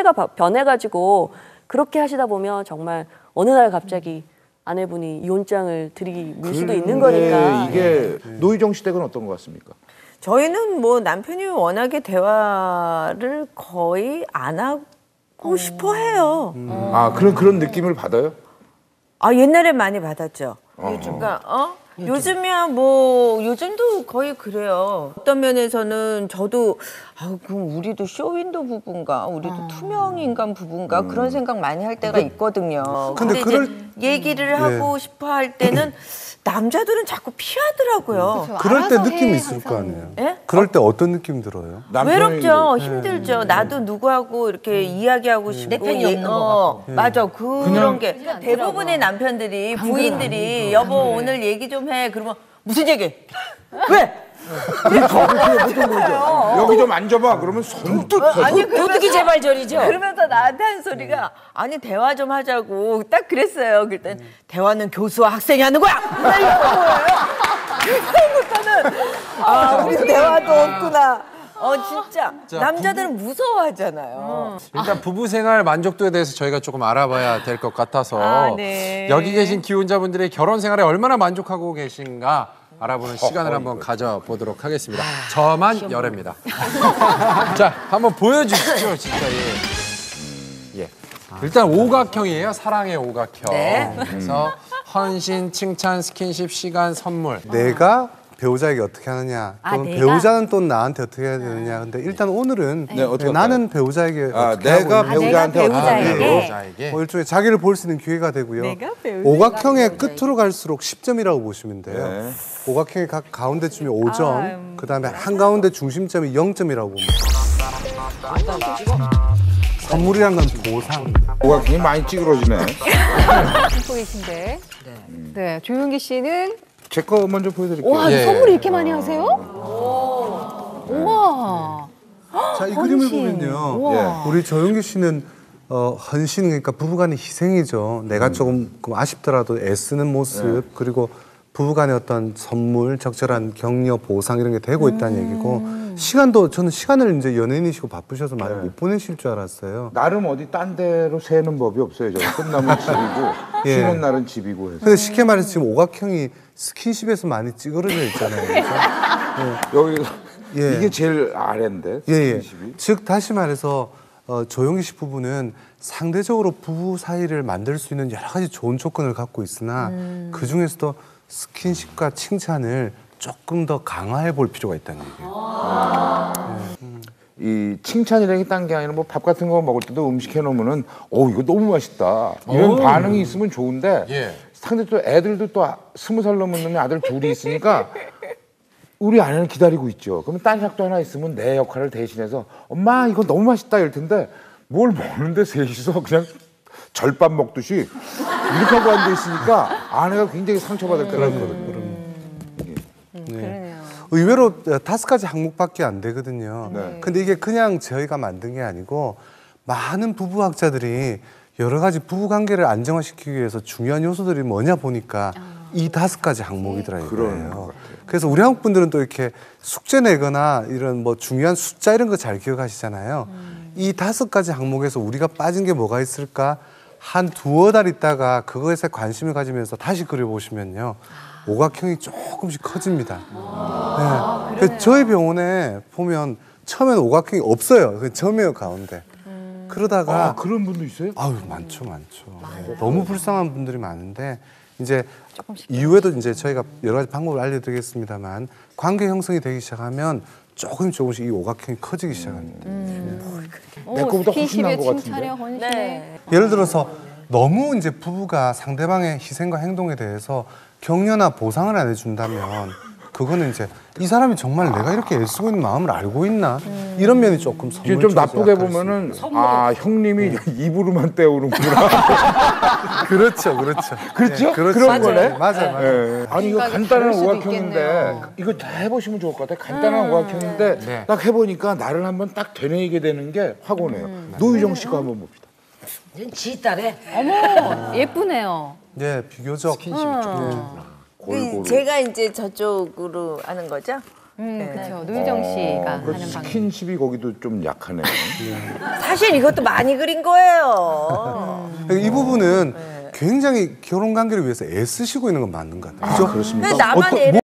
시대가 변해가지고 그렇게 하시다 보면 정말 어느 날 갑자기 아내분이 이혼장을 드릴 수도 있는 거니까. 이게 노희정 씨 댁은 어떤 것 같습니까? 저희는 뭐 남편이 워낙에 대화를 거의 안 하고 싶어 해요. 아, 그런 느낌을 받아요? 아, 옛날에 많이 받았죠. 그러니까 요즘이야 뭐 요즘도 거의 그래요. 어떤 면에서는 저도 그럼 우리도 쇼윈도 부부인가, 우리도 투명 인간 부부인가 그런 생각 많이 할 때가 있거든요. 근데 이제 얘기를 하고 싶어 할 때는 남자들은 자꾸 피하더라고요. 그럴 때 느낌이 있을 거 아니에요. 예? 그럴 때 어떤 느낌 들어요? 외롭죠. 힘들죠. 나도 누구하고 이렇게 이야기하고 싶고. 내 편이 없는 거 같고. 맞아. 그런 게 대부분의 남편들이 부인들이 여보 오늘 얘기 좀 해. 그러면 무슨 얘기? 왜? 여기 좀 앉아봐. 그러면 손뜻. 아니 도둑이 제발저리죠. 그러면서 나한테 하는 소리가 아니 대화 좀 하자고 딱 그랬어요. 그랬더니 대화는 교수와 학생이 하는 거야. 나 이거 그때부터는 우리 대화도 없구나. 진짜 남자들은 무서워하잖아요. 일단 부부 생활 만족도에 대해서 저희가 조금 알아봐야 될 것 같아서 네. 여기 계신 기혼자분들의 결혼 생활에 얼마나 만족하고 계신가 알아보는 시간을 한번 가져보도록 하겠습니다. 저만 열애입니다. 자, 한번 보여주시죠, 진짜. 예. 일단 오각형이에요. 사랑의 오각형. 네. 그래서 헌신, 칭찬, 스킨십, 시간, 선물. 내가 배우자에게 어떻게 하느냐, 또는 배우자는 또 나한테 어떻게 해야 되느냐. 근데 일단 오늘은 나는 배우자에게 어떻게 내가 하고 있는지. 배우자한테 배우자에게. 일종의 자기를 볼 수 있는 기회가 되고요. 오각형의 끝으로 갈수록 10점이라고 보시면 돼요. 네. 오각형의 각 가운데쯤이 5점, 그다음에 한가운데 중심점이 0점이라고 봅니다. 선물이란 건 보상. 오각형이 많이 찌그러지네. 갖고 계신데. 네, 조용기 씨는 제 거 먼저 보여드릴게요. 와, 예. 선물 이렇게 많이 하세요? 우와. 자, 이 그림을 보면요. 우와. 우리 조용기 씨는 헌신, 그러니까 부부간의 희생이죠. 내가 조금 아쉽더라도 애쓰는 모습, 그리고 부부간의 어떤 선물, 적절한 격려, 보상 이런 게 되고 있다는 얘기고, 시간도 저는 시간을 이제 연예인이시고 바쁘셔서 많이 못 보내실 줄 알았어요. 나름 어디 딴 데로 새는 법이 없어요. 저는 끝나면 집이고 쉬는 날은 집이고 해서. 근데 쉽게 말해서 지금 오각형이 스킨십에서 많이 찌그러져 있잖아요. 그렇죠? 여기가 이게 제일 아래인데. 스킨십이. 즉 다시 말해서 조용기 씨 부부는 상대적으로 부부 사이를 만들 수 있는 여러 가지 좋은 조건을 갖고 있으나 그 중에서도 스킨십과 칭찬을 조금 더 강화해 볼 필요가 있다는 얘기예요. 이 칭찬이라는 게 딴 게 아니라 뭐 밥 같은 거 먹을 때도 음식 해놓으면은 이거 너무 맛있다 이런 반응이 있으면 좋은데 상대 또 애들도 또 20살 넘은 놈이 아들 둘이 있으니까 우리 아내는 기다리고 있죠. 그러면 딴 약도 하나 있으면 내 역할을 대신해서 엄마 이거 너무 맛있다 이럴 텐데 뭘 먹는데 셋이서 그냥 절밥 먹듯이 이렇게 하고 앉아 있으니까 아내가 굉장히 상처받을 때가 있거든요. 의외로 5가지 항목밖에 안 되거든요. 네. 근데 이게 그냥 저희가 만든 게 아니고 많은 부부학자들이 여러 가지 부부관계를 안정화시키기 위해서 중요한 요소들이 뭐냐 보니까 이 5가지 항목이더라고요. 그런 것 같아요. 그래서 우리 한국 분들은 또 이렇게 숙제 내거나 이런 뭐 중요한 숫자 이런 거 잘 기억하시잖아요. 이 5가지 항목에서 우리가 빠진 게 뭐가 있을까? 한 2-3달 있다가 그거에 관심을 가지면서 다시 그려보시면요. 오각형이 조금씩 커집니다. 그래서 저희 병원에 보면 처음에는 오각형이 없어요. 그 점이에요, 가운데. 그러다가 그런 분도 있어요? 아유, 많죠. 너무 불쌍한 분들이 많은데 이제 이후에도 이제 저희가 여러 가지 방법을 알려드리겠습니다만 관계 형성이 되기 시작하면 조금씩 이 오각형이 커지기 시작합니다. 내 거보다 훨씬 나은 것 같은데. 칭찬에 헌신에. 예를 들어서 너무 이제 부부가 상대방의 희생과 행동에 대해서 격려나 보상을 안 해준다면 그거는 이제 이 사람이 정말 내가 이렇게 애쓰고 있는 마음을 알고 있나 이런 면이 조금 선물 좀 나쁘게 보면은 형님이 입으로만 때우는구나. 그렇죠. 그렇죠? 그렇죠. 그런 거네. 맞아요. 아니 이거 그러니까 간단한 그럴 수도 오각형인데 있겠네요. 이거 다 해보시면 좋을 것 같아요. 간단한 오각형인데 딱 해보니까 나를 한번 딱 되뇌이게 되는 게 확 오네요. 노희정 씨가 한번 봅시다. 지 딸에. 어머, 예쁘네요. 네, 비교적 골고루. 제가 이제 저쪽으로 하는 거죠? 그렇죠. 노유정 씨가 그 하는 방송. 스킨십이 거기도 좀 약하네요. 사실 이것도 많이 그린 거예요. 이 부분은 굉장히 결혼 관계를 위해서 애쓰시고 있는 건 맞는 것 같아요. 그죠? 왜 나만 애를